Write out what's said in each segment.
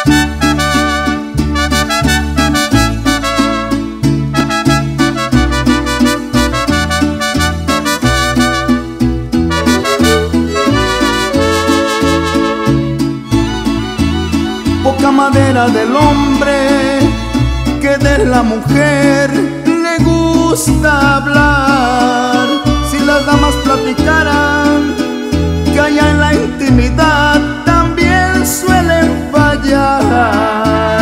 Poca madera del hombre que de la mujer le gusta hablar. Si las damas platicaran que allá en la intimidad también suelen fallar.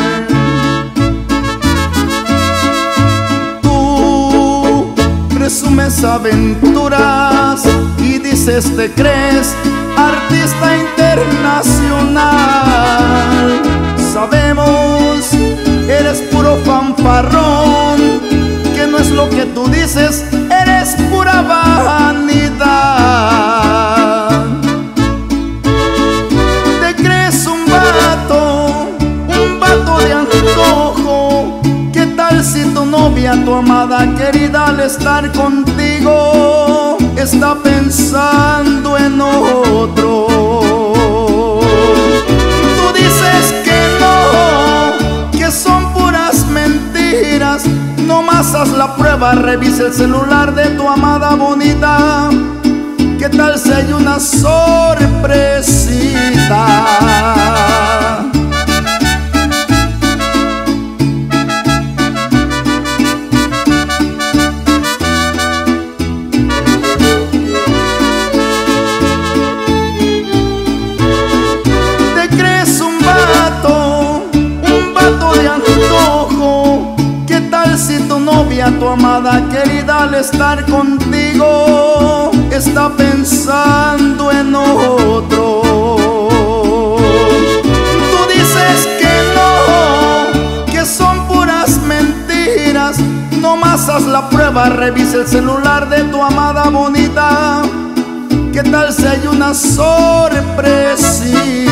Tú presumes aventuras y dices te crees artista internacional. Sabemos, eres puro fanfarrón, que no es lo que tú dices, eres pura vanidad. Te crees un vato de antojo. ¿Qué tal si tu novia, tu amada querida, al estar contigo está pensando en otro? Tú dices que no, que son puras mentiras. Nomás haz la prueba, revisa el celular de tu amada bonita. ¿Qué tal si hay una sorpresita? De antojo. ¿Qué tal si tu novia, tu amada querida, al estar contigo está pensando en otro? Tú dices que no, que son puras mentiras. Nomás haz la prueba, revisa el celular de tu amada bonita. ¿Qué tal si hay una sorpresita?